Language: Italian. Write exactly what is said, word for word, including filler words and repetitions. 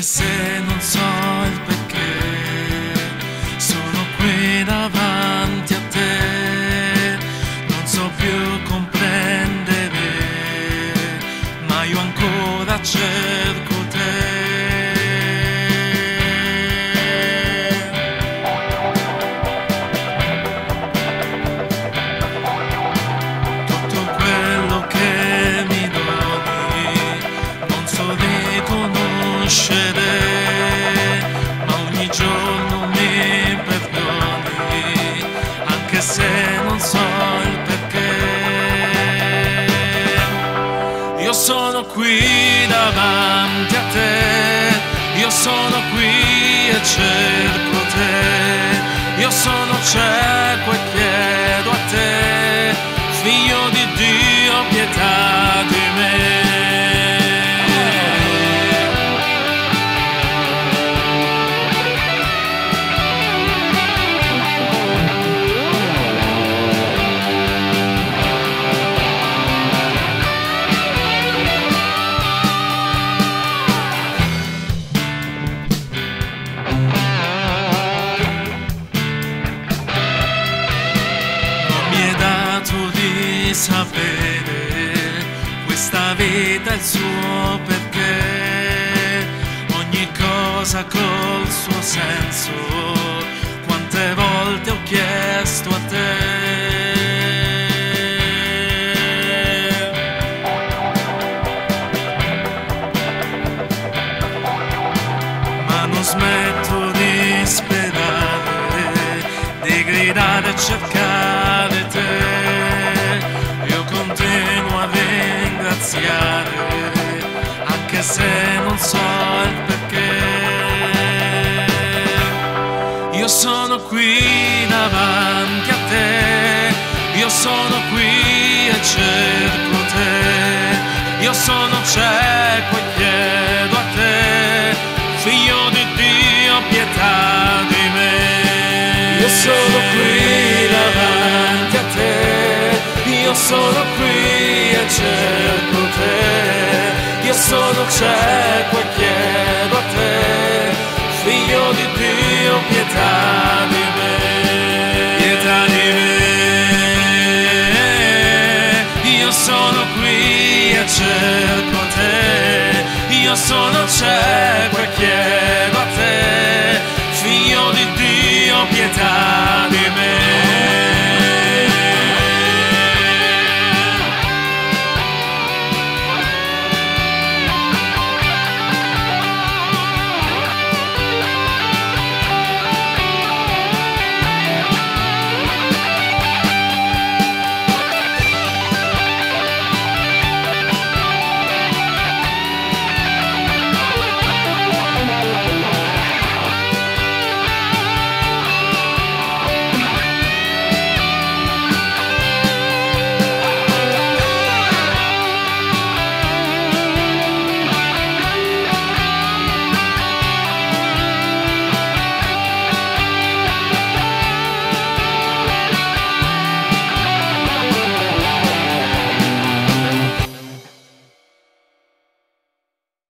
anche se non so il perché, sono qui davanti a te, non so più comprendere, ma io ancora cerco te. Tutto quello che mi doni non so riconoscere, ma ogni giorno mi perdoni, anche se non so il perché. Io sono qui davanti a te, io sono qui e cerco te, io sono cieco e chiedo a te, figlio di Dio, pietà di me. Di sapere questa vita e il suo perché, ogni cosa col suo senso, quante volte ho chiesto a te. Ma non smetto di sperare, di gridare e cercare te. Continuo a ringraziare, anche se non so il perché. Io sono qui davanti a te, io sono qui e cerco te, io sono cieco e chiedo a te, figlio di Dio, pietà di me. Io sono qui davanti a te, io sono qui e cerco te, io sono cieco e chiedo a te, figlio di Dio, pietà di me, pietà di me. Io sono qui e cerco te, io sono cieco